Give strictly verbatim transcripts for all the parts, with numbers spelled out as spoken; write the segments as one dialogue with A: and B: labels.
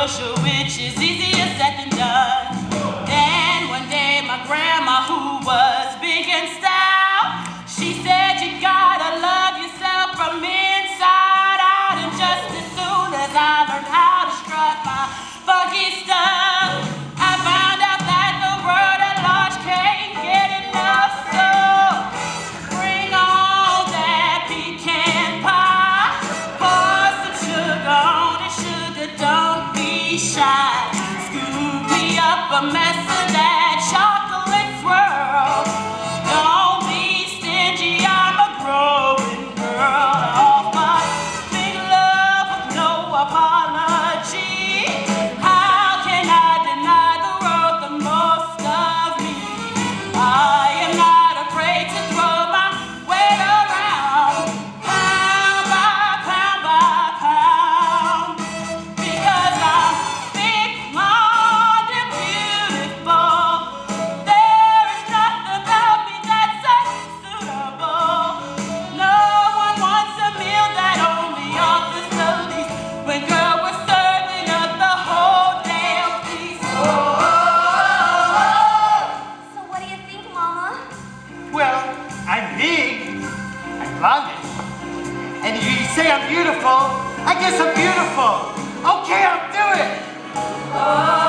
A: social, which is easier said than done. Then one day my grandma, who was big and stout, she said you gotta love yourself from inside out. And just as soon as I learned how to strut my funky stuff, I found out that the world at large can't get enough. So bring on that pecan pie, pour some sugar on it, sugar, don't be shy. Scoop me up a mess of that chocolate swirl. Don't be stingy, I'm a growing girl. Offer big love with no apology. How can I deny the world the most of me? I am not afraid to throw my weight around, pound by pound by pound, because I'm big, blonde, and beautiful. There is nothing about me that's unsuitable. No one wants a meal that only offers the least. When girl, we're serving up the whole damn feast. Oh, oh, oh, oh.
B: So what do you think, Mama?
C: Well, I'm big, I'm blondish, and if you say I'm beautiful, I guess I'm beautiful. Okay, I'll do it.
A: Oh,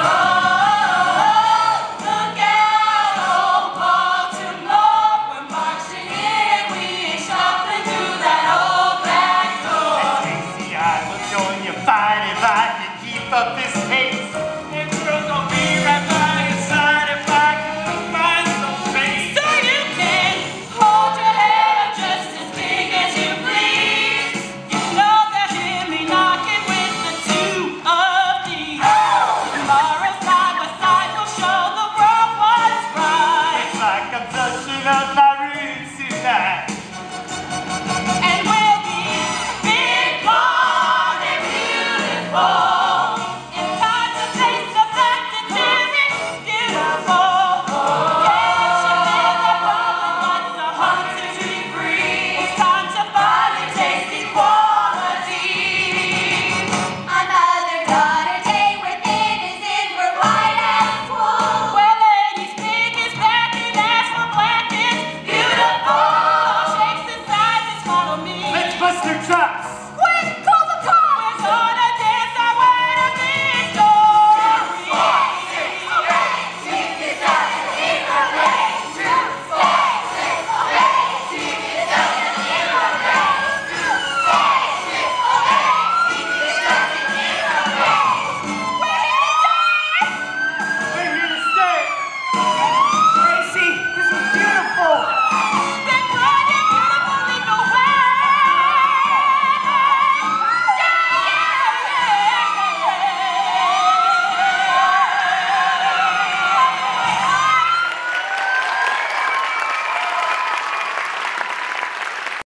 A: look out, old Baltimore, we're marching in, we ain't shuffling through that old back door.
C: Casey, I will join you fine if I can keep up this pace. And girls will be right by your side if I can find some space.
A: So you can hold your head up just as big as you please. You know they'll hear me knocking with the two of these. Tomorrow side by side we'll show the world what's right.
C: It's like I'm touching up my roots tonight.
A: And we'll be big, blonde, and beautiful.